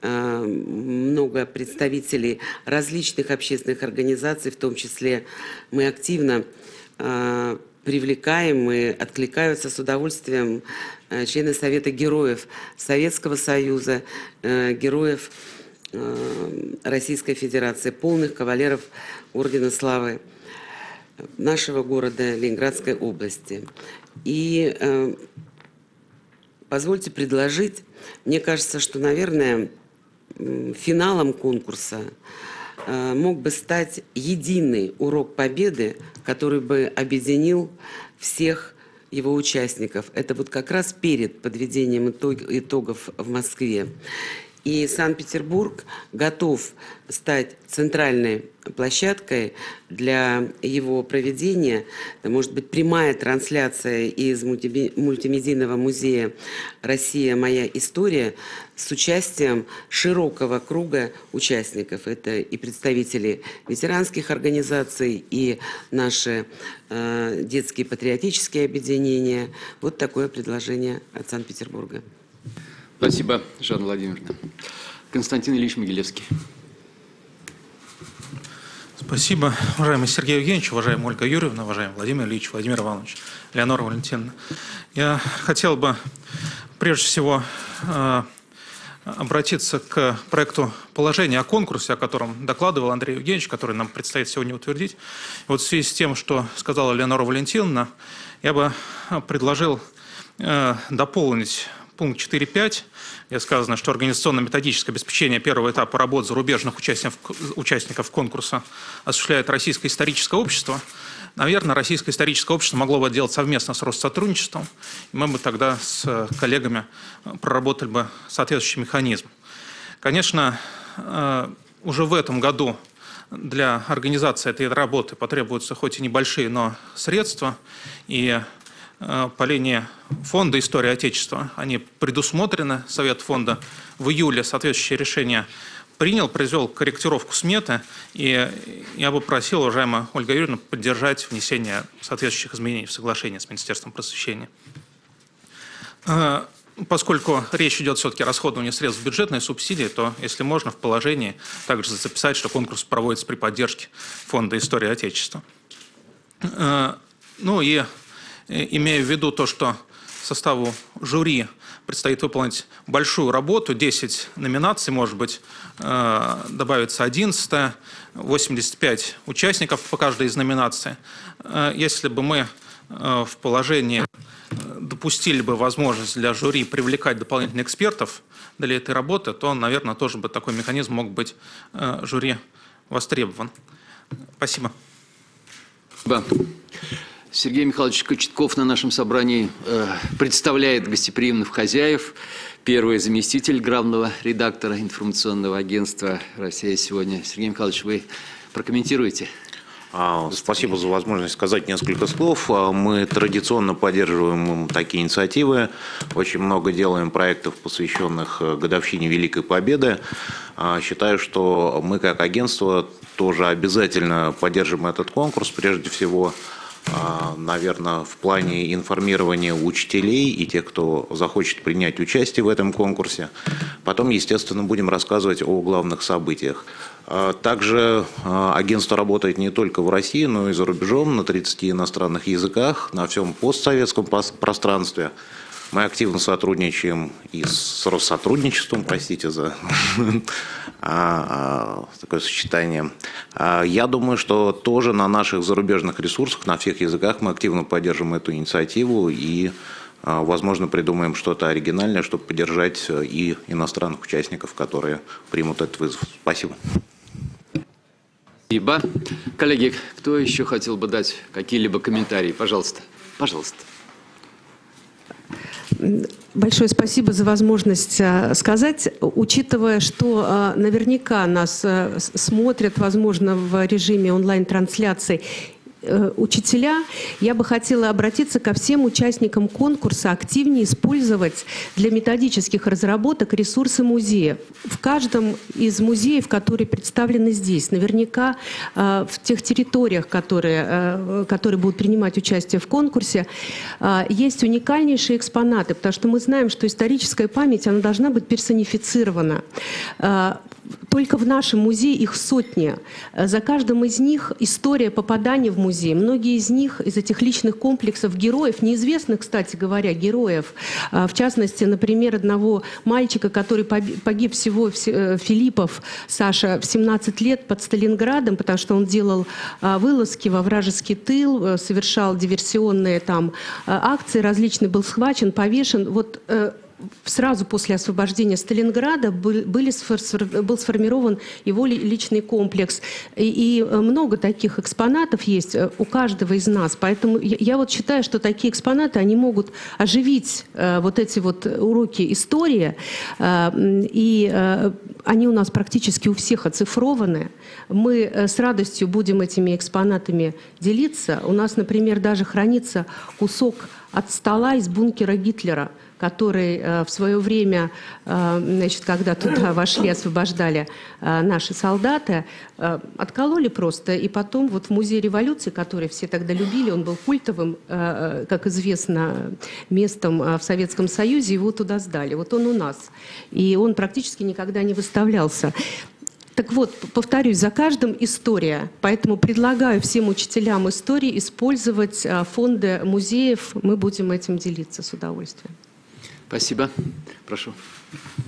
много представителей различных общественных организаций, в том числе мы активно э, привлекаем и откликаются с удовольствием э, члены Совета героев Советского Союза, э, героев э, Российской Федерации, полных кавалеров Ордена Славы нашего города Ленинградской области. И э, позвольте предложить, мне кажется, что, наверное, финалом конкурса э, мог бы стать единый урок Победы, который бы объединил всех его участников. Это вот как раз перед подведением итог, итогов в Москве. И Санкт-Петербург готов стать центральной площадкой для его проведения. Это может быть прямая трансляция из мультимедийного музея «Россия. Моя история» с участием широкого круга участников. Это и представители ветеранских организаций, и наши э, детские патриотические объединения. Вот такое предложение от Санкт-Петербурга. Спасибо, Жанна Владимировна. Константин Ильич Могилевский. Спасибо, уважаемый Сергей Евгеньевич, уважаемая Ольга Юрьевна, уважаемый Владимир Ильич, Владимир Иванович, Леонора Валентиновна. Я хотел бы прежде всего обратиться к проекту положения о конкурсе, о котором докладывал Андрей Евгеньевич, который нам предстоит сегодня утвердить. И вот в связи с тем, что сказала Леонора Валентиновна, я бы предложил э, дополнить пункт четыре точка пять, где сказано, что организационно-методическое обеспечение первого этапа работ зарубежных участников, участников конкурса осуществляет Российское историческое общество. Наверное, Российское историческое общество могло бы делать совместно с Россотрудничеством, и мы бы тогда с коллегами проработали бы соответствующий механизм. Конечно, уже в этом году для организации этой работы потребуются хоть и небольшие, но средства, и по линии фонда «История Отечества» они предусмотрены. Совет фонда в июле соответствующее решение принял, произвел корректировку сметы, и я бы просил, уважаемая Ольга Юрьевна, поддержать внесение соответствующих изменений в соглашение с Министерством просвещения. Поскольку речь идет все-таки о расходовании средств бюджетной субсидии, то, если можно, в положении также записать, что конкурс проводится при поддержке Фонда «История Отечества». Ну и имея в виду то, что составу жюри предстоит выполнить большую работу, десять номинаций, может быть, добавится одиннадцать, восемьдесят пять участников по каждой из номинаций. Если бы мы в положении допустили бы возможность для жюри привлекать дополнительных экспертов для этой работы, то, наверное, тоже бы такой механизм мог быть жюри востребован. Спасибо. Спасибо. Сергей Михайлович Кочетков на нашем собрании э, представляет гостеприимных хозяев. Первый заместитель главного редактора информационного агентства «Россия сегодня». Сергей Михайлович, вы прокомментируете? Спасибо за возможность сказать несколько слов. Мы традиционно поддерживаем такие инициативы. Очень много делаем проектов, посвященных годовщине Великой Победы. Считаю, что мы как агентство тоже обязательно поддержим этот конкурс. Прежде всего, наверное, в плане информирования учителей и тех, кто захочет принять участие в этом конкурсе. Потом, естественно, будем рассказывать о главных событиях. Также агентство работает не только в России, но и за рубежом, на тридцати иностранных языках, на всем постсоветском пространстве. Мы активно сотрудничаем и с Россотрудничеством, простите за такое сочетание. Я думаю, что тоже на наших зарубежных ресурсах, на всех языках мы активно поддержим эту инициативу и, возможно, придумаем что-то оригинальное, чтобы поддержать и иностранных участников, которые примут этот вызов. Спасибо. Спасибо. Коллеги, кто еще хотел бы дать какие-либо комментарии? Пожалуйста. Пожалуйста. Большое спасибо за возможность сказать, учитывая, что наверняка нас смотрят, возможно, в режиме онлайн-трансляции учителя, я бы хотела обратиться ко всем участникам конкурса активнее использовать для методических разработок ресурсы музеев. В каждом из музеев, которые представлены здесь, наверняка в тех территориях, которые, которые будут принимать участие в конкурсе, есть уникальнейшие экспонаты, потому что мы знаем, что историческая память, она должна быть персонифицирована. Только в нашем музее их сотни. За каждым из них история попадания в музей. Многие из них, из этих личных комплексов героев, неизвестных, кстати говоря, героев, в частности, например, одного мальчика, который погиб всего, Филиппов, Саша, в семнадцать лет под Сталинградом, потому что он делал вылазки во вражеский тыл, совершал диверсионные там акции различные, был схвачен, повешен. Вот сразу после освобождения Сталинграда был, были, был сформирован его личный комплекс. И, и много таких экспонатов есть у каждого из нас. Поэтому я, я вот считаю, что такие экспонаты, они могут оживить э, вот эти вот уроки истории. Э, и э, они у нас практически у всех оцифрованы. Мы с радостью будем этими экспонатами делиться. У нас, например, даже хранится кусок от стола из бункера Гитлера, который э, в свое время, э, значит, когда туда вошли, освобождали э, наши солдаты, э, откололи просто. И потом вот в Музее революции, который все тогда любили, он был культовым, э, как известно, местом э, в Советском Союзе, его туда сдали. Вот он у нас. И он практически никогда не выставлялся. Так вот, повторюсь, за каждым история. Поэтому предлагаю всем учителям истории использовать э, фонды музеев. Мы будем этим делиться с удовольствием. Спасибо. Прошу.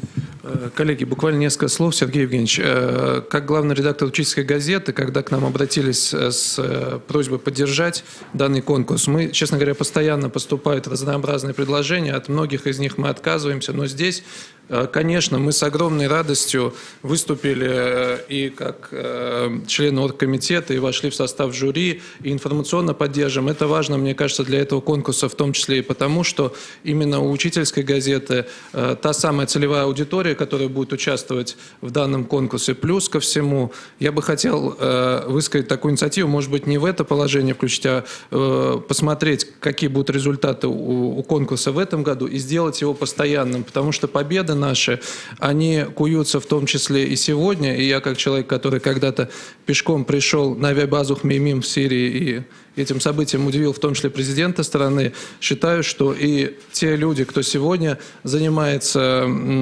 Коллеги, буквально несколько слов. Сергей Евгеньевич, как главный редактор учительской газеты, когда к нам обратились с просьбой поддержать данный конкурс, мы, честно говоря, постоянно поступают разнообразные предложения, от многих из них мы отказываемся, но здесь, конечно, мы с огромной радостью выступили и как члены оргкомитета, и вошли в состав жюри, и информационно поддержим. Это важно, мне кажется, для этого конкурса, в том числе и потому, что именно у учительской газеты та самая целевая аудитория, которая будет участвовать в данном конкурсе. Плюс ко всему, я бы хотел высказать такую инициативу, может быть, не в это положение включить, а посмотреть, какие будут результаты у, у конкурса в этом году, и сделать его постоянным, потому что победы наши, они куются в том числе и сегодня, и я как человек, который когда-то пешком пришел на авиабазу Хмеймим в Сирии и этим событием удивил в том числе президента страны, считаю, что и те люди, кто сегодня занимается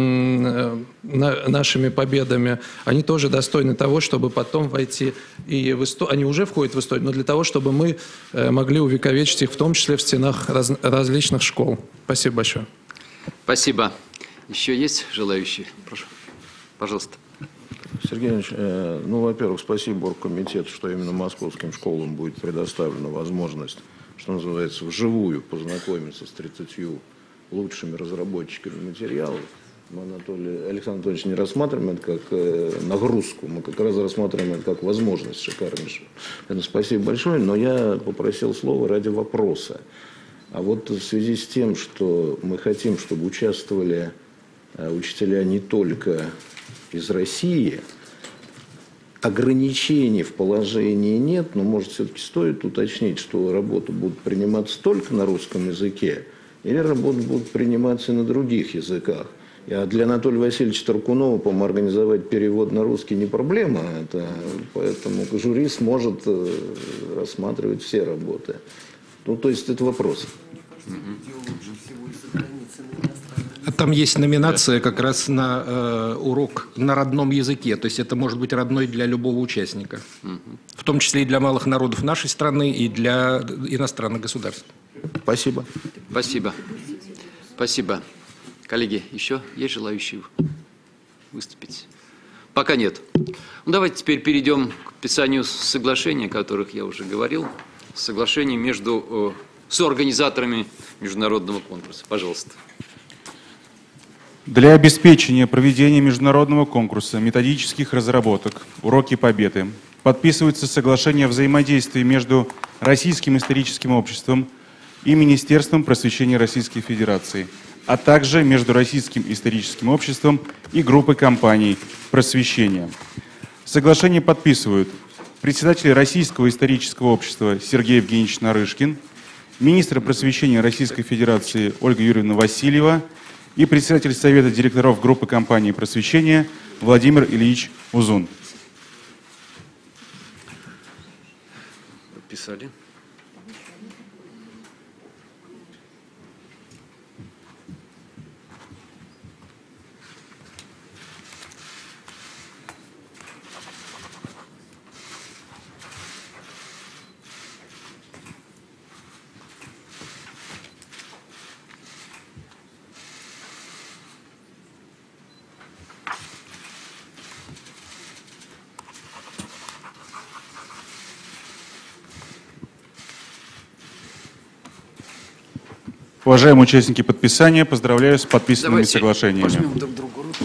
нашими победами, они тоже достойны того, чтобы потом войти и в историю. Они уже входят в историю, но для того, чтобы мы могли увековечить их, в том числе в стенах раз... различных школ. Спасибо большое. Спасибо. Еще есть желающие? Прошу. Пожалуйста. Сергей Ильич, ну, во-первых, спасибо оргкомитету, что именно московским школам будет предоставлена возможность, что называется, вживую познакомиться с тридцатью лучшими разработчиками материалов. Мы, Анатолий, Александр Анатольевич, не рассматриваем это как нагрузку, мы как раз рассматриваем это как возможность шикарнейшую. Это спасибо большое, но я попросил слова ради вопроса. А вот в связи с тем, что мы хотим, чтобы участвовали учителя не только из России, ограничений в положении нет, но, может, все-таки стоит уточнить, что работы будут приниматься только на русском языке, или работы будут приниматься и на других языках. А для Анатолия Васильевича Таркунова, по-моему, организовать перевод на русский не проблема, это, поэтому жюри сможет рассматривать все работы. Ну, то есть это вопрос. Там есть номинация как раз на э, урок на родном языке, то есть это может быть родной для любого участника, в том числе и для малых народов нашей страны, и для иностранных государств. Спасибо. Спасибо. Спасибо. Коллеги, еще есть желающие выступить? Пока нет. Ну, давайте теперь перейдем к подписанию соглашений, о которых я уже говорил. Соглашений между соорганизаторами международного конкурса. Пожалуйста. Для обеспечения проведения международного конкурса методических разработок «Уроки Победы» подписывается соглашение о взаимодействии между Российским историческим обществом и Министерством просвещения Российской Федерации, а также между Российским историческим обществом и группой компаний просвещения. Соглашение подписывают председатель Российского исторического общества Сергей Евгеньевич Нарышкин, министр просвещения Российской Федерации Ольга Юрьевна Васильева и председатель Совета директоров группы компаний просвещения Владимир Ильич Узун. Подписали. Уважаемые участники подписания, поздравляю с подписанными Давайте соглашениями. Пожмем друг другу руку.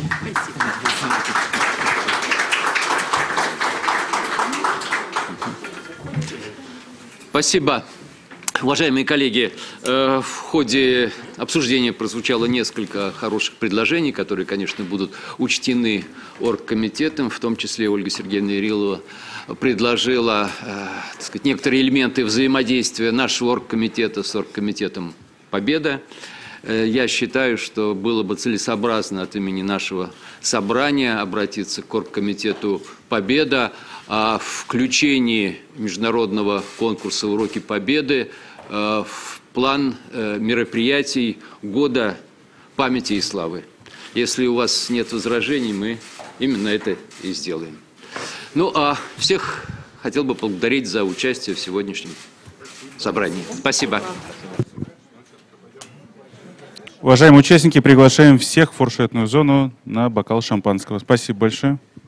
Спасибо. Уважаемые коллеги, в ходе обсуждения прозвучало несколько хороших предложений, которые, конечно, будут учтены оргкомитетом, в том числе Ольга Сергеевна Ярилова предложила, так сказать, некоторые элементы взаимодействия нашего оргкомитета с оргкомитетом «Победа». Я считаю, что было бы целесообразно от имени нашего собрания обратиться к оргкомитету «Победа» о включении международного конкурса «Уроки Победы» в план мероприятий года памяти и славы. Если у вас нет возражений, мы именно это и сделаем. Ну, а всех хотел бы поблагодарить за участие в сегодняшнем собрании. Спасибо. Уважаемые участники, приглашаем всех в фуршетную зону на бокал шампанского. Спасибо большое.